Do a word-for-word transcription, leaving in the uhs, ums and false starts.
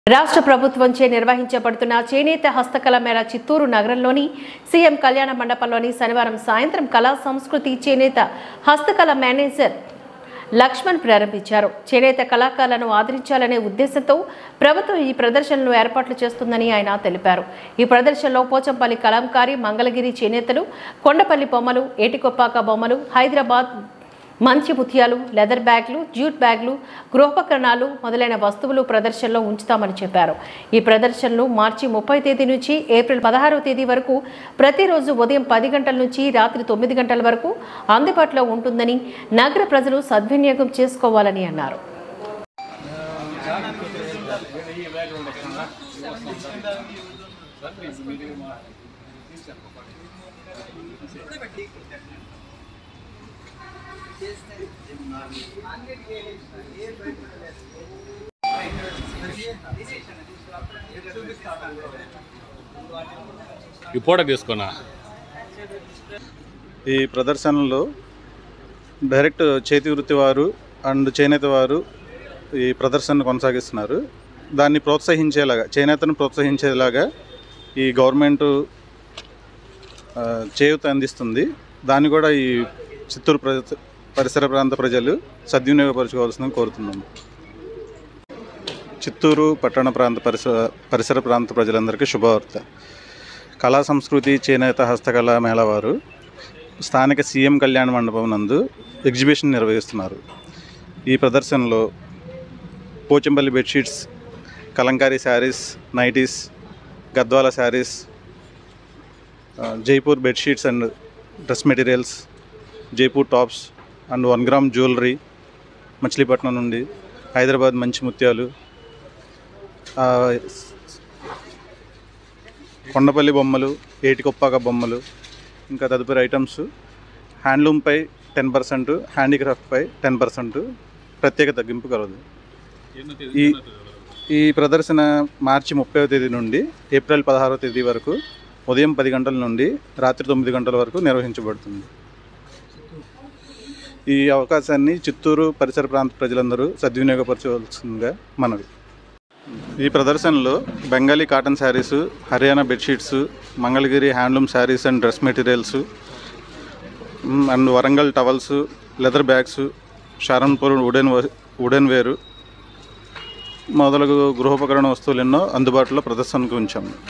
రాష్ట్ర ప్రభుత్వంచే నిర్వహించబడుతున్న చేనేత హస్తకళ మేళ చిత్తూరు నగరంలోని సీఎం కళ్యాణ మండపంలోని శనివారం సాయంత్రం కళా సంస్కృతి చేనేత హస్తకళ మేనేజర్ లక్ష్మణ్ ప్రారంభించారు. చేనేత కళాకారులను ఆదరించాలనే ఉద్దేశంతో ప్రభుత్వం ఈ ప్రదర్శనను ఏర్పాట్లు చేస్తుందని ఆయన తెలిపారు. ఈ ప్రదర్శనలో పోచంపల్లి కలంకారీ, మంగళగిరి చేనేతలు, కొండపల్లి బొమ్మలు, ఏటికొప్పాక బొమ్మలు, హైదరాబాద్ మంచి ముత్యాలు, లెదర్ బ్యాగ్లు, జ్యూట్ బ్యాగ్లు, గృహోపకరణాలు మొదలైన వస్తువులు ప్రదర్శనలో ఉంచుతామని చెప్పారు. ఈ ప్రదర్శనలు మార్చి ముప్పై తేదీ నుంచి ఏప్రిల్ పదహారవ తేదీ వరకు ప్రతిరోజు ఉదయం పది గంటల నుంచి రాత్రి తొమ్మిది గంటల వరకు అందుబాటులో ఉంటుందని నగర ప్రజలు సద్వినియోగం చేసుకోవాలని అన్నారు. ఈ ప్రదర్శనలో డైరెక్ట్ చేతి వృత్తి వారు అండ్ చేనేత వారు ఈ ప్రదర్శనను కొనసాగిస్తున్నారు. దాన్ని ప్రోత్సహించేలాగా, చేనేతను ప్రోత్సహించేలాగా ఈ గవర్నమెంట్ చేయూత అందిస్తుంది. దాన్ని కూడా ఈ చిత్తూరు పరిసర ప్రాంత ప్రజలు సద్వినియోగపరచుకోవాల్సిందని కోరుతున్నాము. చిత్తూరు పట్టణ ప్రాంత పరిసర పరిసర ప్రాంత ప్రజలందరికీ శుభవార్త. కళా సంస్కృతి చేనేత హస్తకళ మేళ వారు స్థానిక సీఎం కళ్యాణ మండపం నందు ఎగ్జిబిషన్ నిర్వహిస్తున్నారు. ఈ ప్రదర్శనలో Pochampally bedsheets, Kalamkari saris, nighties, Gadwal saris, Jaipur bedsheets and dress materials, Jaipur tops and one gram jewellery, Machilipatnam నుండి హైదరాబాద్ మంచి ముత్యాలు, కొండపల్లి బొమ్మలు, ఏటికొప్పాక బొమ్మలు, ఇంకా తదుపరి ఐటమ్స్, హ్యాండ్లూమ్పై టెన్ పర్సెంట్, హ్యాండీక్రాఫ్ట్పై టెన్ పర్సెంట్ ప్రత్యేక తగ్గింపు కలదు. ఈ ఈ ప్రదర్శన మార్చి ముప్పైవ తేదీ నుండి ఏప్రిల్ పదహారవ తేదీ వరకు ఉదయం పది గంటల నుండి రాత్రి తొమ్మిది గంటల వరకు నిర్వహించబడుతుంది. ఈ అవకాశాన్ని చిత్తూరు పరిసర ప్రాంత ప్రజలందరూ సద్వినియోగపరచవలసిందిగా మనవి. ఈ ప్రదర్శనలో Bengali cotton saris, Haryana bedsheets, Mangalagiri handloom saris and dress materials and Warangal towels, leather bags, Saharanpur wooden wooden ware మొదలగు గృహోపకరణ వస్తువులు ఎన్నో అందుబాటులో ప్రదర్శనకు ఉంచాము.